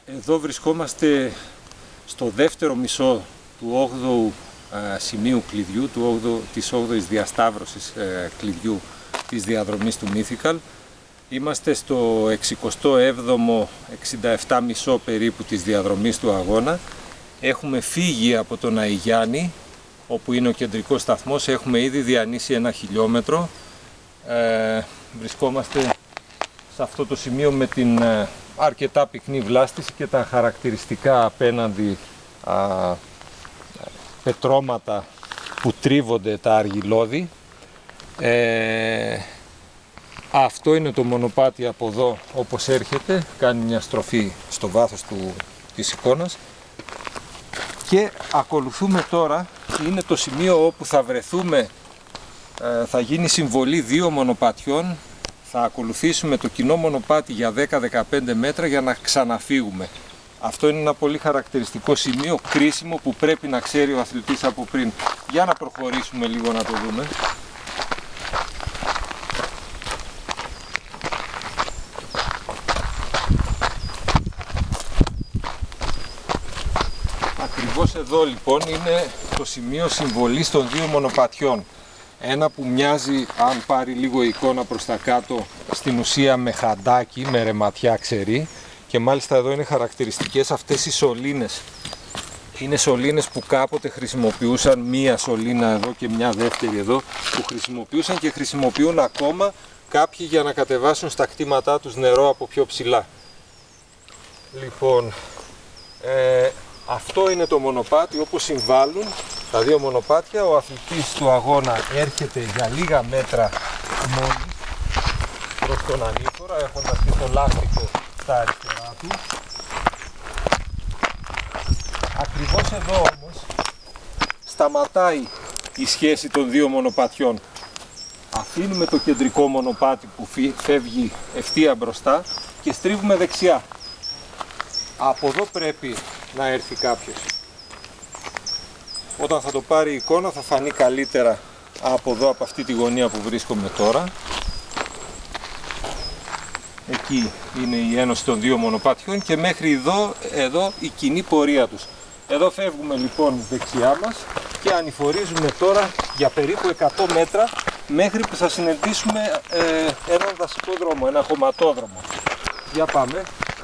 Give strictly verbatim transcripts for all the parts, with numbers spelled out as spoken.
Εδώ βρισκόμαστε στο δεύτερο μισό του όγδοου ε, σημείου κλειδιού, του όγδοου, της όγδοης διασταύρωσης ε, κλειδιού της διαδρομής του Mythical. Είμαστε στο εξηκοστό έβδομο εξήντα επτά μισό περίπου της διαδρομής του αγώνα. Έχουμε φύγει από τον Αϊγιάννη, όπου είναι ο κεντρικός σταθμός. Έχουμε ήδη διανύσει ένα χιλιόμετρο. Ε, βρισκόμαστε σε αυτό το σημείο με την ε, αρκετά πυκνή βλάστηση και τα χαρακτηριστικά απέναντι α, πετρώματα που τρίβονται τα αργυλώδη. Ε, αυτό είναι το μονοπάτι από εδώ, όπως έρχεται, κάνει μια στροφή στο βάθος του, της εικόνας, και ακολουθούμε τώρα, είναι το σημείο όπου θα βρεθούμε, ε, θα γίνει συμβολή δύο μονοπατιών. Θα ακολουθήσουμε το κοινό μονοπάτι για δέκα με δεκαπέντε μέτρα για να ξαναφύγουμε. Αυτό είναι ένα πολύ χαρακτηριστικό σημείο, κρίσιμο, που πρέπει να ξέρει ο αθλητής από πριν. Για να προχωρήσουμε λίγο να το δούμε. Ακριβώς εδώ λοιπόν είναι το σημείο συμβολής των δύο μονοπατιών. Ένα που μοιάζει, αν πάρει λίγο εικόνα προς τα κάτω, στην ουσία με χαντάκι, με ρεματιά ξερή, και μάλιστα εδώ είναι χαρακτηριστικές αυτές οι σωλήνες. Είναι σωλήνες που κάποτε χρησιμοποιούσαν μία σωλήνα εδώ και μια δεύτερη εδώ, που χρησιμοποιούσαν και χρησιμοποιούν ακόμα κάποιοι για να κατεβάσουν στα κτήματά τους νερό από πιο ψηλά. Λοιπόν, ε, αυτό είναι το μονοπάτι όπως συμβάλλουν τα δύο μονοπάτια. Ο αθλητής του αγώνα έρχεται για λίγα μέτρα μόλις προς τον ανήφορα, έχοντας και το λάστιχο στα αριστερά του. Ακριβώς εδώ όμως σταματάει η σχέση των δύο μονοπατιών. Αφήνουμε το κεντρικό μονοπάτι που φεύγει ευθεία μπροστά και στρίβουμε δεξιά. Από εδώ πρέπει να έρθει κάποιος. Όταν θα το πάρει η εικόνα θα φανεί καλύτερα από εδώ, από αυτή τη γωνία που βρίσκομαι τώρα. Εκεί είναι η ένωση των δύο μονοπάτιων και μέχρι εδώ, εδώ η κοινή πορεία τους. Εδώ φεύγουμε λοιπόν δεξιά μας και ανηφορίζουμε τώρα για περίπου εκατό μέτρα μέχρι που θα συναντήσουμε ε, έναν δασικό δρόμο, ένα χωματόδρομο. Για πάμε.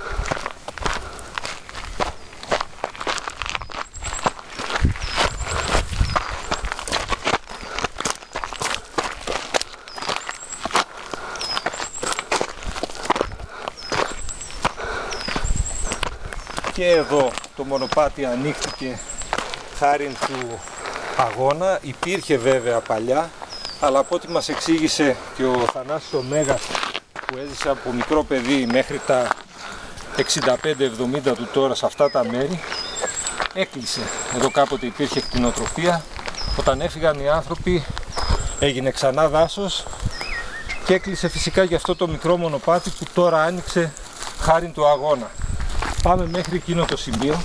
Και εδώ το μονοπάτι ανοίχθηκε χάριν του αγώνα. Υπήρχε βέβαια παλιά, αλλά από ό,τι μας εξήγησε και ο Θανάσης ο Μέγας, που έζησε από μικρό παιδί μέχρι τα εξήντα πέντε εβδομήντα του τώρα σε αυτά τα μέρη, έκλεισε. Εδώ κάποτε υπήρχε κτηνοτροφία. Όταν έφυγαν οι άνθρωποι έγινε ξανά δάσος και έκλεισε φυσικά για αυτό το μικρό μονοπάτι που τώρα άνοιξε χάριν του αγώνα. Πάμε μέχρι εκείνο το σημείο.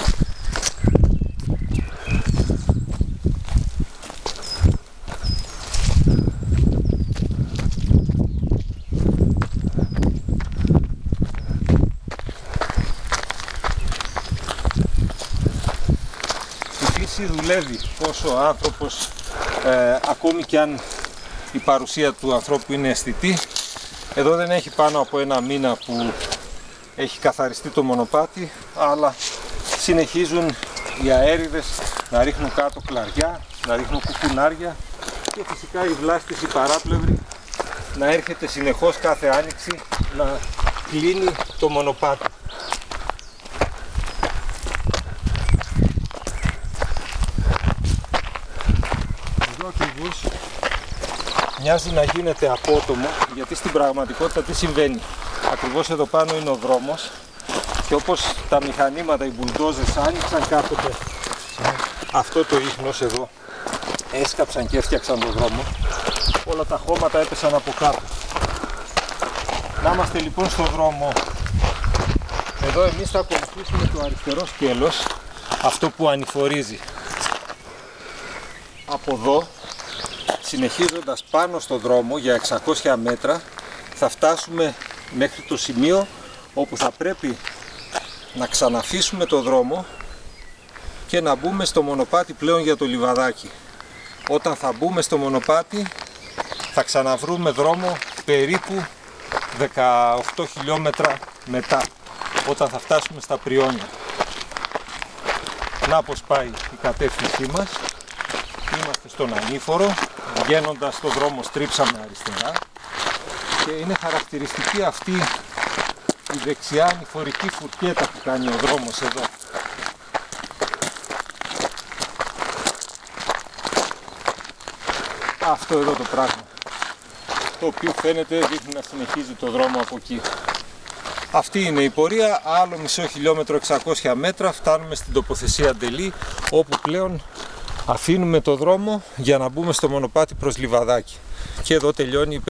Η φύση δουλεύει όσο ο άνθρωπος, ε, ακόμη και αν η παρουσία του ανθρώπου είναι αισθητή. Εδώ δεν έχει πάνω από ένα μήνα που έχει καθαριστεί το μονοπάτι, αλλά συνεχίζουν οι αέριδες να ρίχνουν κάτω κλαριά, να ρίχνουν κουκουνάρια και φυσικά η βλάστηση παράπλευρη να έρχεται συνεχώς κάθε άνοιξη να κλείνει το μονοπάτι. Εδώ ακριβώς μοιάζει να γίνεται απότομο, γιατί στην πραγματικότητα τι συμβαίνει. Ακριβώς εδώ πάνω είναι ο δρόμος και όπως τα μηχανήματα, οι μπουλντόζες άνοιξαν κάποτε αυτό το ίχνος εδώ, έσκαψαν και έφτιαξαν τον δρόμο, όλα τα χώματα έπεσαν από κάτω. Να είμαστε λοιπόν στο δρόμο. Εδώ εμείς θα ακολουθήσουμε το αριστερό σκέλος, αυτό που ανηφορίζει. Από εδώ, συνεχίζοντας πάνω στο δρόμο για εξακόσια μέτρα, θα φτάσουμε μέχρι το σημείο όπου θα πρέπει να ξαναφύσουμε το δρόμο και να μπούμε στο μονοπάτι πλέον για το Λιβαδάκι. Όταν θα μπούμε στο μονοπάτι θα ξαναβρούμε δρόμο περίπου δεκαοκτώ χιλιόμετρα μετά, όταν θα φτάσουμε στα Πριόνια. Να πως πάει η κατεύθυνσή μας. Είμαστε στον Ανήφορο, βγαίνοντας το δρόμο στρίψαμε αριστερά και είναι χαρακτηριστική αυτή η δεξιά ανηφορική φουρκέτα που κάνει ο δρόμος εδώ. Αυτό εδώ το πράγμα, το οποίο φαίνεται δείχνει να συνεχίζει το δρόμο από εκεί. Αυτή είναι η πορεία, άλλο μισό χιλιόμετρο, εξακόσια μέτρα, φτάνουμε στην τοποθεσία Ντελή, όπου πλέον αφήνουμε το δρόμο για να μπούμε στο μονοπάτι προς Λιβαδάκι. Και εδώ τελειώνει η